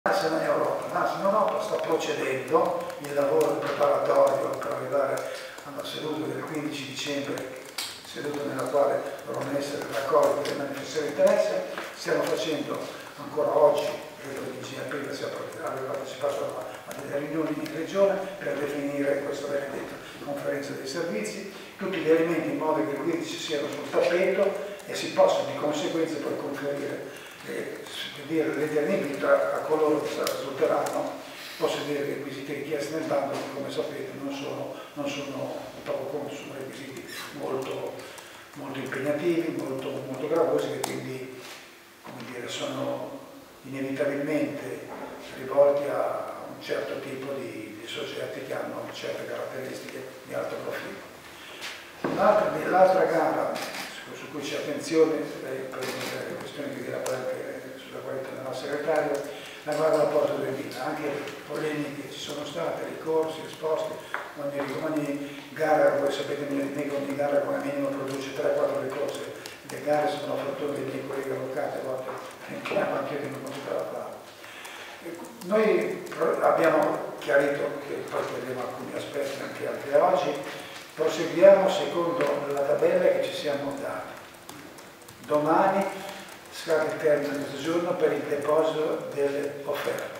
Nasce in Europa sta procedendo il lavoro preparatorio per arrivare alla seduta del 15 dicembre, seduta nella quale dovranno essere raccolte le manifestazioni di interesse. Stiamo facendo ancora oggi, credo che in aprile aveva partecipato a delle riunioni in regione per definire questa benedetta conferenza dei servizi, tutti gli elementi in modo che il 15 siano sul tappeto e si possa di conseguenza poi conferire l'eternità a coloro che risulteranno possedere i requisiti richiesti nel bando, che come sapete non sono poco conto, sono requisiti molto impegnativi, molto gravosi, che quindi sono inevitabilmente rivolti a un certo tipo di soggetti che hanno certe caratteristiche di alto profilo. L'altra gara su cui c'è attenzione per le questioni che sulla quale tornerà il segretario, la guarda alla Porta 2000, anche polemiche ci sono state, ricorsi, esposti, ogni gara, voi sapete che ogni gara come minimo produce 3-4 ricorsi, le gare sono fattori dei miei colleghi avvocati, a volte chiamo anche io non tutta la parte. Noi abbiamo chiarito, che poi vedremo alcuni aspetti anche oggi, proseguiamo secondo la tabella che ci siamo dati. Domani scade il termine di questo giorno per il deposito delle offerte.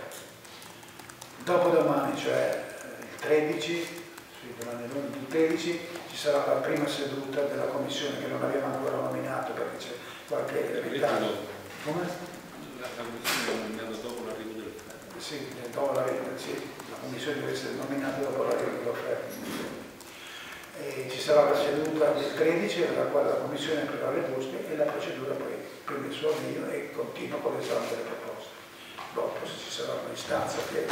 Dopodomani, cioè il 13, domani il 13, ci sarà la prima seduta della commissione che non abbiamo ancora nominato perché c'è qualche ritardo. Come? La commissione è nominata dopo l'arrivo delle offerte. Sì, la commissione deve essere nominata dopo l'arrivo delle offerte. Ci sarà la seduta del 13 nella quale la Commissione aprirà le buste e la procedura poi prende il suo avvio e continua con l'esame delle proposte. Dopo ci sarà un'istanza che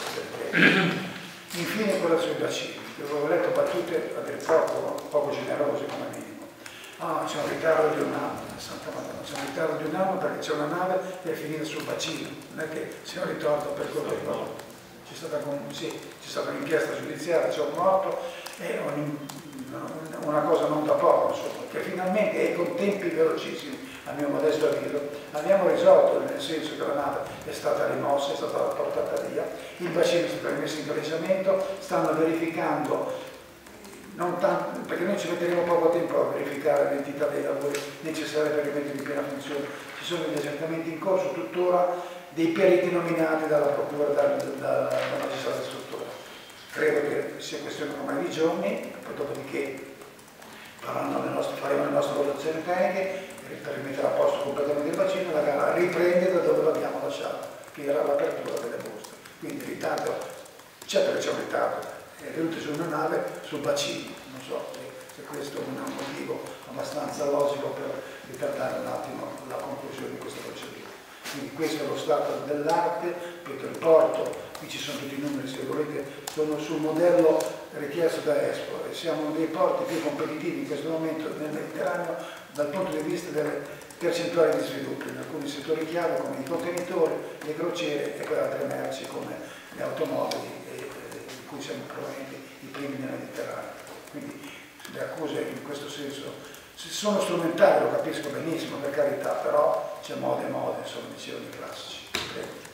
infine quella sui bacini. Avevo letto battute a dire poco generose come minimo. C'è un ritardo di un anno, Santa Madonna, c'è un ritardo di un anno perché c'è una nave che è finita sul bacino, non è che sia un ritorno per colpa di loro. C'è stata un'inchiesta giudiziaria, c'è un morto e una cosa non da poco, insomma, che finalmente e con tempi velocissimi, a mio modesto avviso, abbiamo risolto, nel senso che la nave è stata rimossa, è stata portata via, il bacino è stato rimesso in galleggiamento, stanno verificando, non tanto, perché noi ci metteremo poco tempo a verificare l'entità dei lavori necessari per rimettere in piena funzione, ci sono degli accertamenti in corso tuttora dei periti nominati dalla procura, dalla magistrata istruttore. Credo che sia questione ormai di giorni, poi dopodiché faremo le nostre valutazioni tecniche per rimettere a posto completamente il bacino e la gara riprende da dove l'abbiamo lasciato, che era l'apertura delle buste. Quindi il ritardo, certo che c'è un ritardo, è venuto su una nave sul bacino, non so se questo è un motivo abbastanza logico per ritardare un attimo la conclusione di questa procedura. Quindi questo è lo stato dell'arte, ripeto, il porto, qui ci sono tutti i numeri se volete, sono sul modello richiesto da Expo e siamo uno dei porti più competitivi in questo momento nel Mediterraneo dal punto di vista delle percentuali di sviluppo, in alcuni settori chiave come i contenitori, le crociere e per altre merci come le automobili, in cui siamo probabilmente i primi nel Mediterraneo. Quindi le accuse in questo senso sono strumentali, lo capisco benissimo per carità, però c'è modo e modo, insomma, dicevano i classici. Prego.